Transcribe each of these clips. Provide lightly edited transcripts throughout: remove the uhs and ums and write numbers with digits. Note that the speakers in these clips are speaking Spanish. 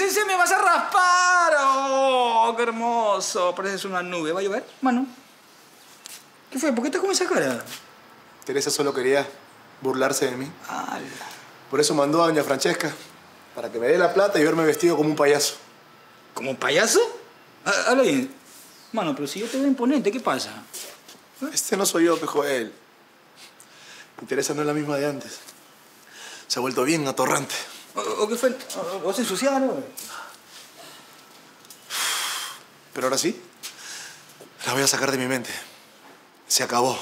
¡Ese me vas a raspar! ¡Oh, qué hermoso! Pareces una nube. ¿Va a llover, mano? ¿Qué fue? ¿Por qué estás con esa cara? Teresa solo quería burlarse de mí. ¡Hala! Por eso mandó a doña Francesca, para que me dé la plata y verme vestido como un payaso. ¿Como un payaso? Habla bien. Mano, pero si yo te veo imponente, ¿qué pasa? Este no soy yo, pejo, él. Mi Teresa no es la misma de antes. Se ha vuelto bien atorrante. ¿O qué fue? ¿O se ensuciaron? Pero ahora sí, la voy a sacar de mi mente. Se acabó.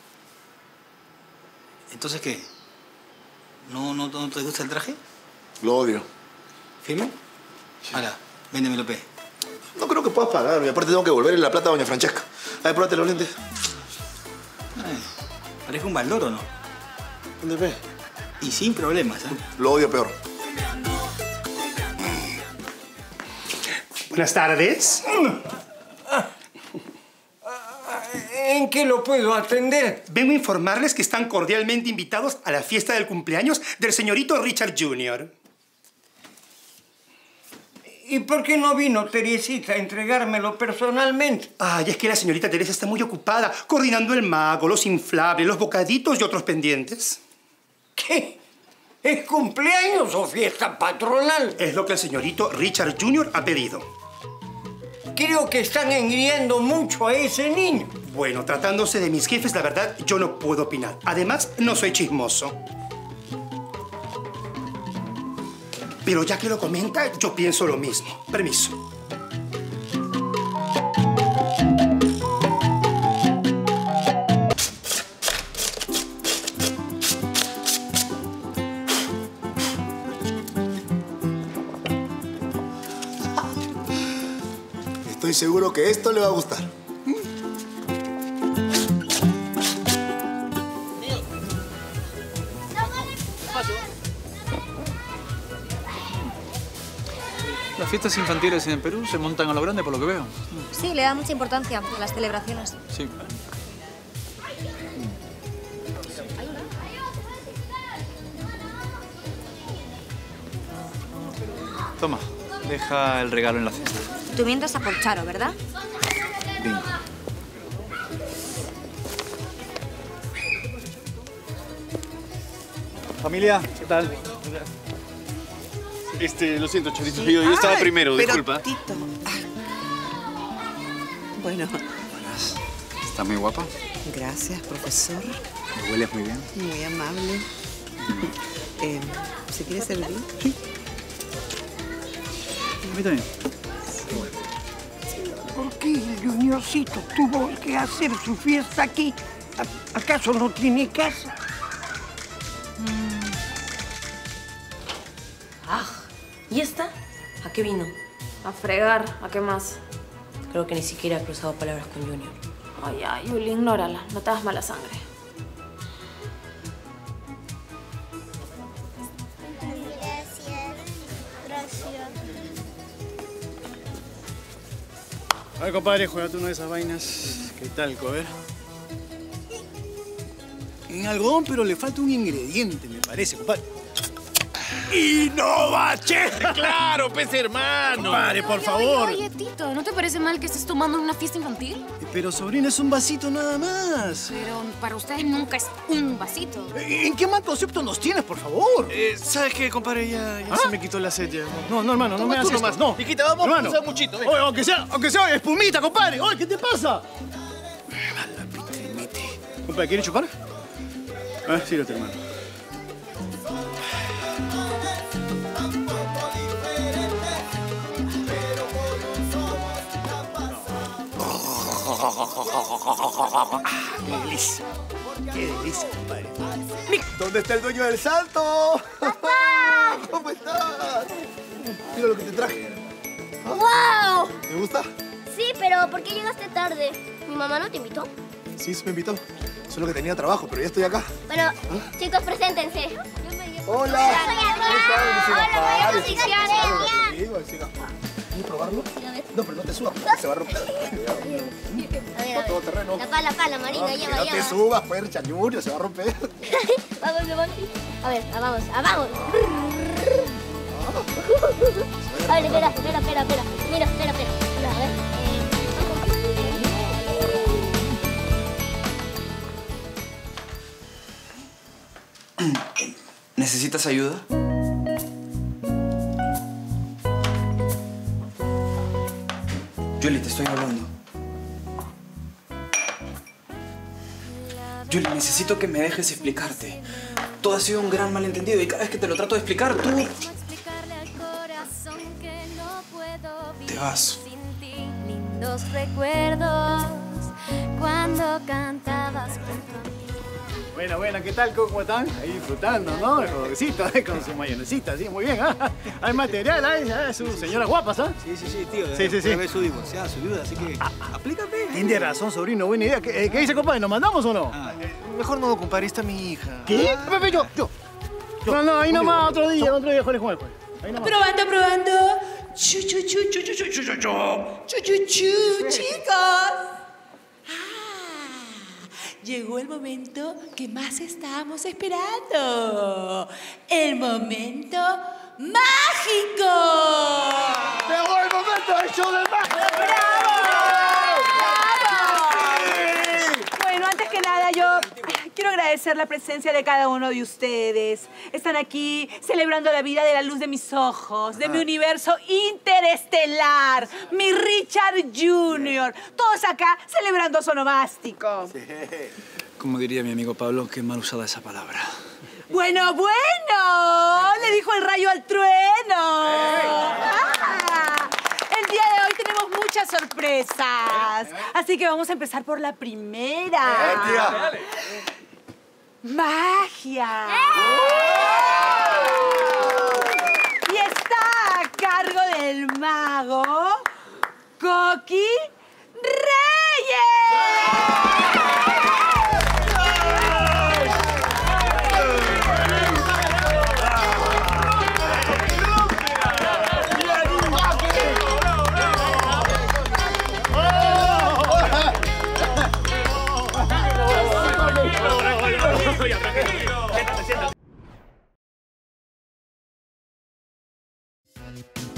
¿Entonces qué? ¿No te gusta el traje? Lo odio. ¿Firme? Hala, véndemelo, pe. No creo que puedas pagar. Y aparte tengo que devolverle la plata a doña Francesca. A ver, pruébate los lentes. Ay, parece un Baldoro, ¿no? ¿Dónde ve? Y sin problemas, ¿eh? Lo odio peor. Buenas tardes. ¿En qué lo puedo atender? Vengo a informarles que están cordialmente invitados a la fiesta del cumpleaños del señorito Richard Jr. ¿Y por qué no vino Teresita a entregármelo personalmente? Ay, es que la señorita Teresa está muy ocupada coordinando el mago, los inflables, los bocaditos y otros pendientes. ¿Qué? ¿Es cumpleaños o fiesta patronal? Es lo que el señorito Richard Jr. ha pedido. Creo que están engriendo mucho a ese niño. Bueno, tratándose de mis jefes, la verdad, yo no puedo opinar. Además, no soy chismoso. Pero ya que lo comenta, yo pienso lo mismo. Permiso. Estoy seguro que esto le va a gustar. Las fiestas infantiles en Perú se montan a lo grande, por lo que veo. Sí, le da mucha importancia a las celebraciones. Sí. Toma, deja el regalo en la cesta. Tú mientras a por Charo, ¿verdad? Bingo. Familia, ¿qué tal? Lo siento, Chorito. Yo estaba primero, disculpa. Tito. Bueno. Buenas. ¿Está muy guapa? Gracias, profesor. ¿Me hueles muy bien? Muy amable. ¿Se quiere servir? Sí. A mí también. ¿Por qué el juniorcito tuvo que hacer su fiesta aquí? ¿Acaso no tiene casa? ¿Y esta? ¿A qué vino? A fregar. ¿A qué más? Creo que ni siquiera ha cruzado palabras con Junior. Ay, Juli, ignórala. No te das mala sangre. A ver, compadre, juégate una de esas vainas. ¿Qué tal, cover? En algodón, pero le falta un ingrediente, me parece, compadre. ¡Innovache! ¡Claro, pues, hermano! Compadre, por favor. Oye, Tito, ¿no te parece mal que estés tomando en una fiesta infantil? Pero, sobrina, es un vasito nada más. Pero para ustedes nunca es un vasito. ¿En qué mal concepto nos tienes, por favor? ¿Sabes qué, compadre? Ya se me quitó la sed ya. No, hermano, no me hagas más. No. Chiquita, vamos a usar muchito. Oye, aunque sea espumita, compadre. Oye, ¿qué te pasa? La pitrimite. Compadre, ¿quieres chupar? Sírvete, hermano. ¡Qué delicia! ¡Qué delicia, compadre! ¿Dónde está el dueño del salto? ¡Papá! ¿Cómo estás? Mira lo que te traje. ¡Wow! ¿Te gusta? Sí, pero ¿por qué llegaste tarde? ¿Mi mamá no te invitó? Sí, me invitó. Solo que tenía trabajo, pero ya estoy acá. Bueno, chicos, preséntense. ¡Hola! Hola, soy ¿Quieres probarlo? No, pero no te subas, se va a romper. A ver, todo terreno. La pala, Marina, lleva. No te subas, pues, Chañurio, se va a romper. Vamos. A ver, vamos. A ver, espera. Mira, espera. Mira, a ver. ¿Necesitas ayuda? Julie, te estoy hablando. Julie, necesito que me dejes explicarte. Todo ha sido un gran malentendido y cada vez que te lo trato de explicar, tú... te vas. Lindos recuerdos cuando cantabas junto a mí. Buena, ¿qué tal? ¿Cómo están? Ahí disfrutando, ¿no? El jovencito, con su mayonesita, sí, muy bien, ¿ah? Hay material, hay sus señoras guapas, ¿ah? Sí, tío. Sí. Debe su divorciada, su viuda, así que aplícate. Tiene razón, sobrino, buena idea. ¿Qué dice, compadre? ¿Nos mandamos o no? Mejor no, compadre, está mi hija. ¿Qué? Pepe, yo. No, ahí nomás, otro día, Juan. Ahí nomás. Probando. Chu, chicos. Llegó el momento que más estábamos esperando. El momento mágico. ¡Llegó el momento del show del mágico! Bueno, antes que nada, yo quiero agradecer la presencia de cada uno de ustedes. Están aquí celebrando la vida de la luz de mis ojos, de mi universo interestelar, mi Richard Jr. Todos acá celebrando su onomástico. Sí. Como diría mi amigo Pablo, qué mal usada esa palabra. Bueno, le dijo el rayo al trueno. El día de hoy tenemos muchas sorpresas. Así que vamos a empezar por la primera. Magia. Y está a cargo del mago Coqui Reyes. Siéntate.